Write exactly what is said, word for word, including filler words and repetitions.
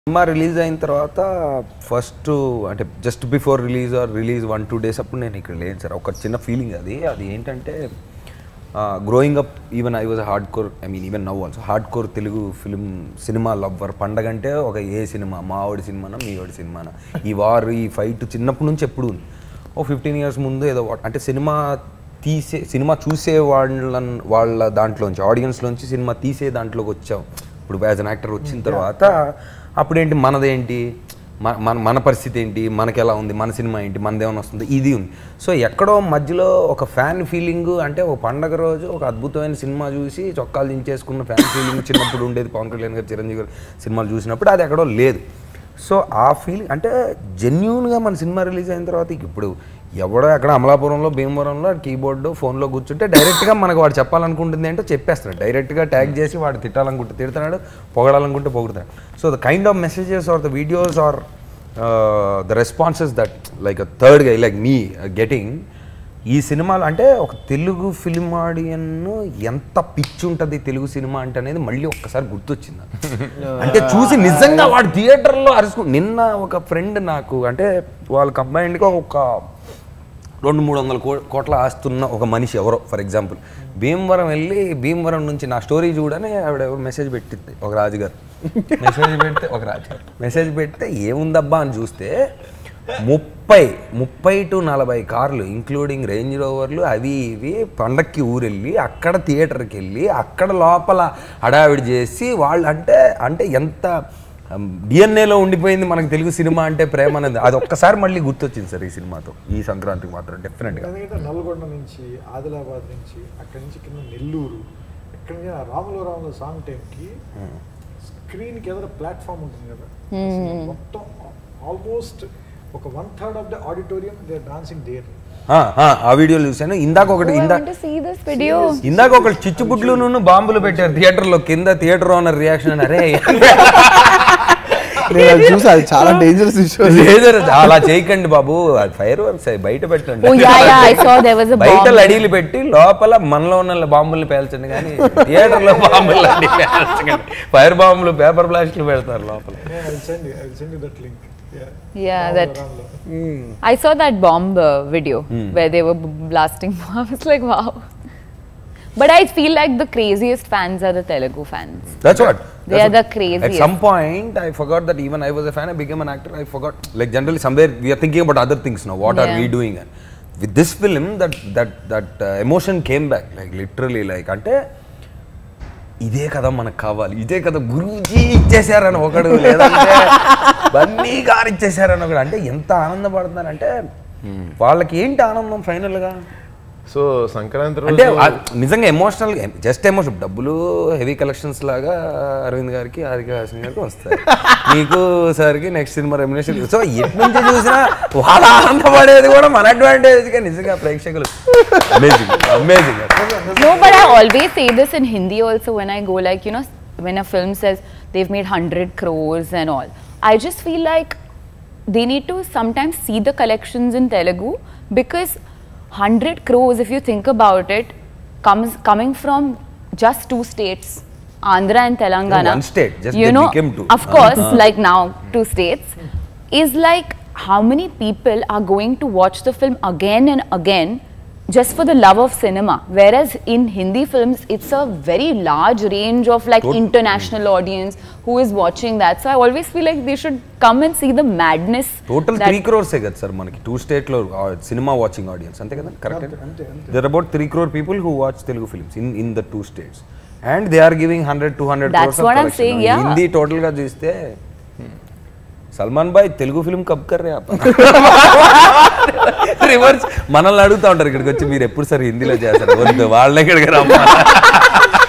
Cinema release అయిన తర్వాత first అంటే just before release or release one two days అప్పుడు నేను ఇక్కడ లేను సార్. ఒక చిన్న ఫీలింగ్ అది అది ఏంటంటే growing up even I was hard core I mean even now also hard core Telugu film cinema lover. పండగ అంటే ఒక ఏ సినిమా మావాడి సినిమానా మీవాడి సినిమానా ఈ వార్ ఈ ఫైట్ చిన్నప్పటి నుంచి ఎప్పుడు ఉంది. ఓ ఫిఫ్టీన్ ఇయర్స్ ముందు ఏదో అంటే సినిమా తీసే సినిమా చూసే వాళ్ళ వాళ్ళ దాంట్లోంచి ఆడియన్స్లోంచి సినిమా తీసే దాంట్లోకి వచ్చాం. ఇప్పుడు యాజ్ అన్ యాక్టర్ వచ్చిన తర్వాత అప్పుడేంటి మనదేంటి మన మన పరిస్థితి ఏంటి, మనకి ఎలా ఉంది, మన సినిమా ఏంటి, మనదేమైనా వస్తుంది, ఇది ఉంది. సో ఎక్కడో మధ్యలో ఒక ఫ్యాన్ ఫీలింగ్ అంటే ఒక పండగ రోజు ఒక అద్భుతమైన సినిమా చూసి చొక్కాలు దించేసుకున్న ఫ్యాన్ ఫీలింగ్ చిన్నప్పుడు ఉండేది. పవన్ కళ్యాణ్ గారు చిరంజీవి గారు సినిమాలు చూసినప్పుడు అది ఎక్కడో లేదు. సో ఆ ఫీలింగ్ అంటే జెన్యూన్గా మన సినిమా రిలీజ్ అయిన తర్వాత ఇప్పుడు ఎవడో ఎక్కడ అమలాపురంలో భీమవరంలో కీబోర్డు ఫోన్లో కూర్చుంటే డైరెక్ట్గా మనకు వాడు చెప్పాలనుకుంటుంది ఏంటో చెప్పేస్తాడు. డైరెక్ట్గా ట్యాగ్ చేసి వాడు తిట్టాలనుకుంటే తిడుతున్నాడు, పొగడాలనుకుంటే పొగుడుతాడు. So the kind of messages or the videos or the responses that like a third guy like me getting ఈ సినిమాలు అంటే ఒక తెలుగు ఫిల్మ్ ఆడియన్ ఎంత పిచ్చి ఉంటుంది తెలుగు సినిమా అంటే అనేది మళ్ళీ ఒక్కసారి గుర్తొచ్చింది. అంటే చూసి నిజంగా వాడు థియేటర్లో అరుచుకు నిన్న ఒక ఫ్రెండ్ నాకు అంటే వాళ్ళ కంబైన్డ్గా ఒక రెండు మూడు వందల కో కోట్ల ఆస్తున్న ఒక మనిషి ఎవరో ఫర్ ఎగ్జాంపుల్ భీమవరం వెళ్ళి భీమవరం నుంచి నా స్టోరీ చూడని ఆవిడ మెసేజ్ పెట్టింది ఒక రాజుగారు. మెసేజ్ పెడితే ఒక రాజుగారు మెసేజ్ పెడితే ఏముందబ్బా అని చూస్తే ముప్పై ముప్పై టు నలభై కార్లు ఇంక్లూడింగ్ రేంజ్ రోవర్లు అవి ఇవి పండక్కి ఊరెళ్ళి అక్కడ థియేటర్కి వెళ్ళి అక్కడ లోపల హడావిడి చేసి వాళ్ళు అంటే అంటే ఎంత డిఎన్ఏలో ఉండిపోయింది మనకు తెలుగు సినిమా అంటే ప్రేమ అనేది. అది ఒక్కసారి మళ్ళీ గుర్తొచ్చింది సార్ ఈ సినిమాతో ఈ సంక్రాంతికి మాత్రం డెఫినెట్గా. నల్గొండ నుంచి ఆదిలాబాద్ నుంచి అక్కడి నుంచి కింద నెల్లూరు ఎక్కడి నుంచి రాములో రాములో సాంగ్ టైంకి స్క్రీన్కి ఏదైనా ప్లాట్ఫామ్ ఉంటుంది కదా మొత్తం ఆల్మోస్ట్ ఒక one third of the auditorium they are dancing there. ఆ వీడియోలు చూసాను. ఇందాక ఒకటి ఇందాక ఒకటి చిచ్చుబుడ్లు బాంబులు పెట్టారు థియేటర్లో కింద. థియేటర్ ఓనర్ రియాక్షన్ అరే చూసా అది చాలా డేంజరస్ ఇష్యూ. అలా చేయకండి బాబు, అది ఫైర్ వర్క్స్ బయట పెట్టండి, బయట లడీలు పెట్టి లోపల మనలో ఉన్న బాంబుల్ని పేల్చండి కానీ థియేటర్ లో బాంబులు పేల్చండి. ఫైర్ బాంబులు పేపర్ బ్లాస్ట్లు పెడతారు లోపల. Yeah, yeah that mm. I saw that bomb uh, video mm. where they were blasting. I was like, wow. But I feel like the craziest fans are the Telugu fans. That's what. They That's are what. the craziest. At some point, I forgot that even I was a fan. I became an actor. I forgot. Like generally, somewhere we are thinking about other things now. What yeah. are we doing? And with this film, that that that uh, emotion came back. Like literally, like ante. ఇదే కదా మనకు కావాలి, ఇదే కదా గురూజీ ఇచ్చేసారని ఒకడు, లేదంటే బన్నీ గారు ఇచ్చేసారని ఒకడు. అంటే ఎంత ఆనందపడుతున్నారంటే వాళ్ళకి ఏంటి ఆనందం ఫైనల్గా. సో సంక్రాంతి అంటే నిజంగా ఎమోషనల్ జస్ట్ ఎమోషన్. డబ్బులు హెవీ కలెక్షన్స్ లాగా అరవింద్ గారికి హారిక హాసిని గారికి వస్తాయి, మీకు సార్కి నెక్స్ట్ సినిమా రెమ్యునేషన్. సో ఎటు నుంచి చూసినా వాళ్ళ ఆనందపడేది కూడా మన అడ్వాంటేజ్గా నిజంగా ప్రేక్షకులు. Amazing amazing. No, but I always say this in Hindi also when I go like, you know, when a film says they've made one hundred crores and all. I just feel like they need to sometimes see the collections in Telugu because one hundred crores, if you think about it, comes coming from just two states, Andhra and Telangana. No, one state, just you they know, became two. Of course, uh-huh. like now two states, is like how many people are going to watch the film again and again just for the love of cinema, whereas in Hindi films it's a very large range of like Tot international mm. audience who is watching that. So I always feel like they should come and see the madness. Total three crores e kada sir manaki two state lo cinema watching audience ante kada correct. There are about three crore people who watch Telugu films in in the two states and they are giving one hundred two hundred That's crores what of I'm saying. Yeah, Hindi total ga chuste Salman భాయ్ Telugu film కబ్ కర్ రే ఆప్ reverse మనల్ని అడుగుతా ఉంటారు ఇక్కడికి వచ్చి మీరు ఎప్పుడు సార్ హిందీలో చేస్తారు, వద్దు వాళ్ళని ఇక్కడికి రమ్మా.